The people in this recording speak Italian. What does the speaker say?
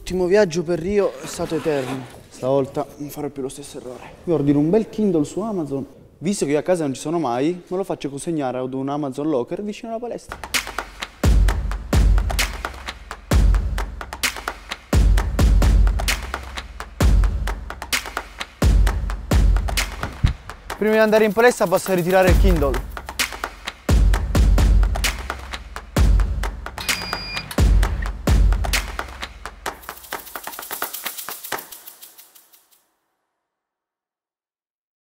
L'ultimo viaggio per Rio è stato eterno. Stavolta non farò più lo stesso errore. Mi ordino un bel Kindle su Amazon. Visto che io a casa non ci sono mai, me lo faccio consegnare ad un Amazon Locker vicino alla palestra. Prima di andare in palestra posso ritirare il Kindle.